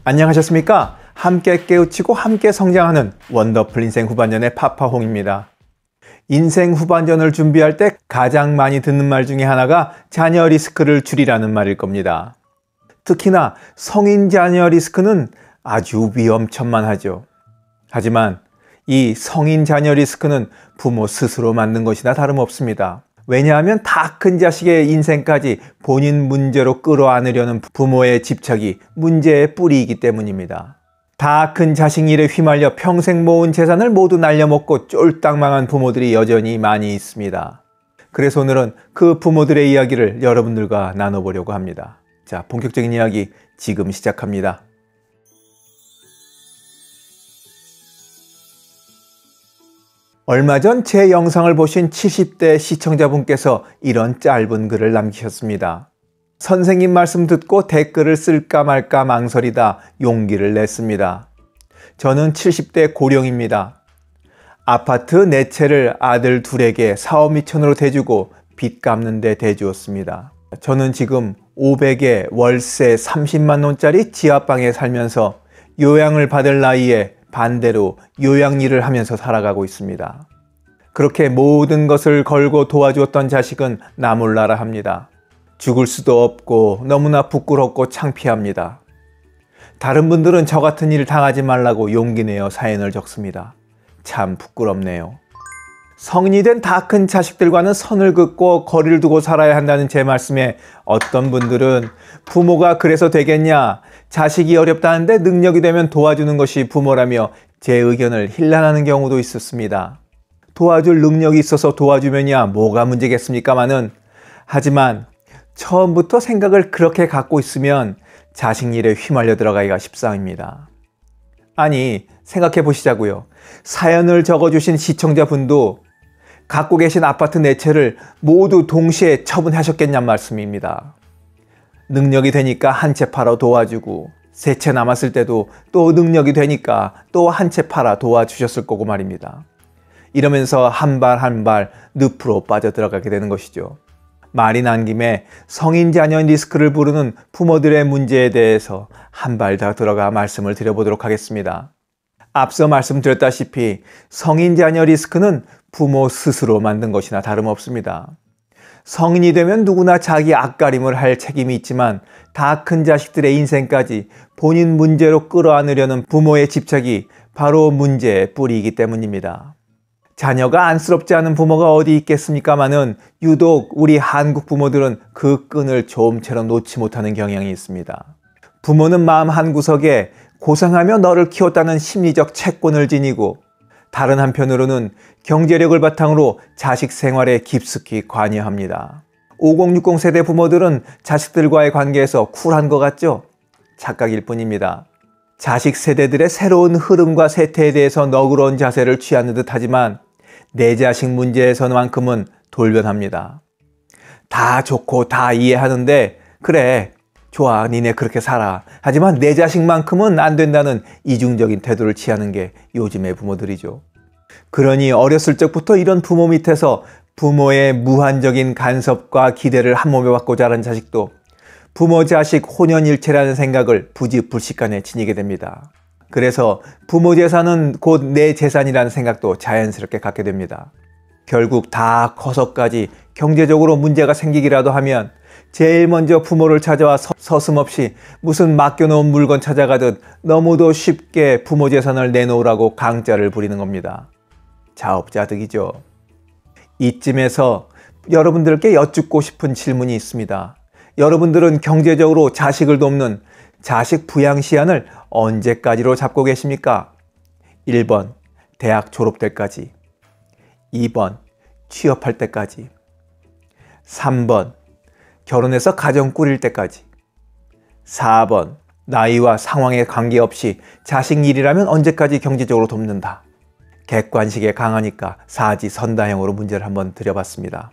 안녕하셨습니까? 함께 깨우치고 함께 성장하는 원더풀 인생 후반전의 파파홍입니다. 인생 후반전을 준비할 때 가장 많이 듣는 말 중에 하나가 자녀 리스크를 줄이라는 말일 겁니다. 특히나 성인 자녀 리스크는 아주 위험천만하죠. 하지만 이 성인 자녀 리스크는 부모 스스로 만든 것이나 다름없습니다. 왜냐하면 다 큰 자식의 인생까지 본인 문제로 끌어안으려는 부모의 집착이 문제의 뿌리이기 때문입니다. 다 큰 자식 일에 휘말려 평생 모은 재산을 모두 날려먹고 쫄딱 망한 부모들이 여전히 많이 있습니다. 그래서 오늘은 그 부모들의 이야기를 여러분들과 나눠보려고 합니다. 자, 본격적인 이야기 지금 시작합니다. 얼마 전 제 영상을 보신 70대 시청자분께서 이런 짧은 글을 남기셨습니다. 선생님 말씀 듣고 댓글을 쓸까 말까 망설이다 용기를 냈습니다. 저는 70대 고령입니다. 아파트 4채를 아들 둘에게 사업 미천으로 대주고 빚 갚는 데 대주었습니다. 저는 지금 500에 월세 30만 원짜리 지하방에 살면서 요양을 받을 나이에 반대로 요양 일을 하면서 살아가고 있습니다. 그렇게 모든 것을 걸고 도와주었던 자식은 나 몰라라 합니다. 죽을 수도 없고 너무나 부끄럽고 창피합니다. 다른 분들은 저 같은 일 당하지 말라고 용기 내어 사연을 적습니다. 참 부끄럽네요. 성인이 된 다 큰 자식들과는 선을 긋고 거리를 두고 살아야 한다는 제 말씀에 어떤 분들은 부모가 그래서 되겠냐, 자식이 어렵다는데 능력이 되면 도와주는 것이 부모라며 제 의견을 힐난하는 경우도 있었습니다. 도와줄 능력이 있어서 도와주면야 뭐가 문제겠습니까마는, 하지만 처음부터 생각을 그렇게 갖고 있으면 자식 일에 휘말려 들어가기가 십상입니다. 아니, 생각해 보시자고요. 사연을 적어주신 시청자분도 갖고 계신 아파트 4채를 모두 동시에 처분하셨겠냔 말씀입니다. 능력이 되니까 한 채 팔아 도와주고 3채 남았을 때도 또 능력이 되니까 또 한 채 팔아 도와주셨을 거고 말입니다. 이러면서 한 발 한 발 늪으로 빠져들어가게 되는 것이죠. 말이 난 김에 성인 자녀 리스크를 부르는 부모들의 문제에 대해서 한 발 더 들어가 말씀을 드려보도록 하겠습니다. 앞서 말씀드렸다시피 성인 자녀 리스크는 부모 스스로 만든 것이나 다름없습니다. 성인이 되면 누구나 자기 앞가림을 할 책임이 있지만 다 큰 자식들의 인생까지 본인 문제로 끌어안으려는 부모의 집착이 바로 문제의 뿌리이기 때문입니다. 자녀가 안쓰럽지 않은 부모가 어디 있겠습니까마는 유독 우리 한국 부모들은 그 끈을 조음처럼 놓지 못하는 경향이 있습니다. 부모는 마음 한구석에 고생하며 너를 키웠다는 심리적 채권을 지니고, 다른 한편으로는 경제력을 바탕으로 자식 생활에 깊숙이 관여합니다. 5060 세대 부모들은 자식들과의 관계에서 쿨한 것 같죠? 착각일 뿐입니다. 자식 세대들의 새로운 흐름과 세태에 대해서 너그러운 자세를 취하는 듯 하지만 내 자식 문제에서만큼은 돌변합니다. 다 좋고 다 이해하는데 그래, 좋아, 니네 그렇게 살아. 하지만 내 자식만큼은 안 된다는 이중적인 태도를 취하는 게 요즘의 부모들이죠. 그러니 어렸을 적부터 이런 부모 밑에서 부모의 무한적인 간섭과 기대를 한몸에 받고 자란 자식도 부모 자식 혼연일체라는 생각을 부지불식간에 지니게 됩니다. 그래서 부모 재산은 곧 내 재산이라는 생각도 자연스럽게 갖게 됩니다. 결국 다 커서까지 경제적으로 문제가 생기기라도 하면 제일 먼저 부모를 찾아와 서슴없이 무슨 맡겨놓은 물건 찾아가듯 너무도 쉽게 부모 재산을 내놓으라고 강짜를 부리는 겁니다. 자업자득이죠. 이쯤에서 여러분들께 여쭙고 싶은 질문이 있습니다. 여러분들은 경제적으로 자식을 돕는 자식 부양 시한을 언제까지로 잡고 계십니까? 1번, 대학 졸업 때까지. 2번, 취업할 때까지. 3번, 결혼해서 가정 꾸릴 때까지. 4번, 나이와 상황에 관계없이 자식 일이라면 언제까지 경제적으로 돕는다. 객관식에 강하니까 사지선다형으로 문제를 한번 드려봤습니다.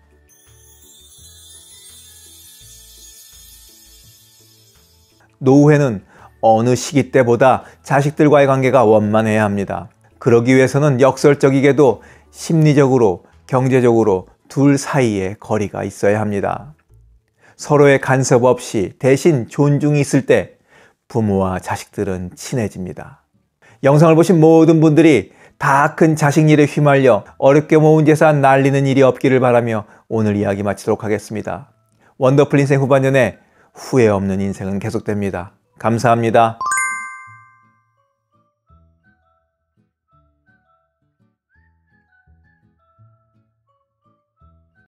노후에는 어느 시기 때보다 자식들과의 관계가 원만해야 합니다. 그러기 위해서는 역설적이게도 심리적으로, 경제적으로 둘 사이에 거리가 있어야 합니다. 서로의 간섭 없이 대신 존중이 있을 때 부모와 자식들은 친해집니다. 영상을 보신 모든 분들이 다 큰 자식 일에 휘말려 어렵게 모은 재산 날리는 일이 없기를 바라며 오늘 이야기 마치도록 하겠습니다. 원더풀 인생 후반전에 후회 없는 인생은 계속됩니다. 감사합니다.